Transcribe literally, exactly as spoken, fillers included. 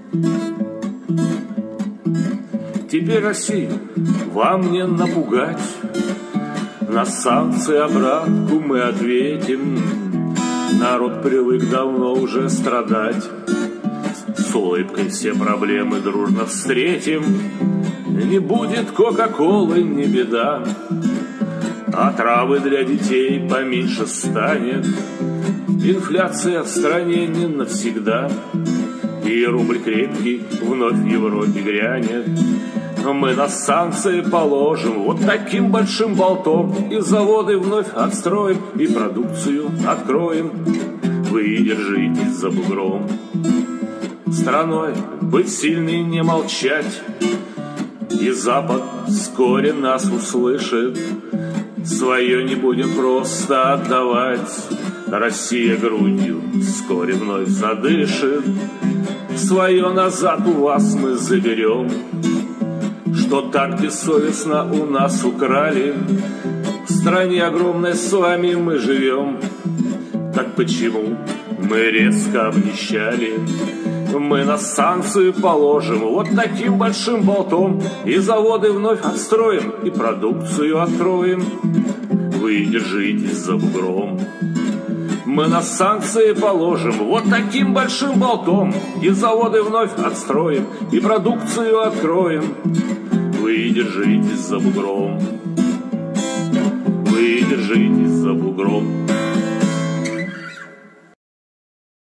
Теперь Россию вам не напугать, на санкции обратку мы ответим. Народ привык давно уже страдать, с улыбкой все проблемы дружно встретим. Не будет кока-колы, не беда, а травы для детей поменьше станет. Инфляция в стране не навсегда, и рубль крепкий вновь в Европе грянет. Мы на санкции положим вот таким большим болтом, и заводы вновь отстроим, и продукцию откроем. Вы держитесь за бугром. Страной быть сильной, не молчать, и Запад вскоре нас услышит. Свое не будем просто отдавать, Россия грудью вскоре вновь задышит. Свое назад у вас мы заберем, что так бессовестно у нас украли. В стране огромной с вами мы живем, так почему мы резко обнищали? Мы на санкции положим вот таким большим болтом, и заводы вновь отстроим, и продукцию откроем. Вы держитесь за бугром. Мы на санкции положим вот таким большим болтом, и заводы вновь отстроим, и продукцию откроем. Вы держитесь за бугром. Вы держитесь за бугром.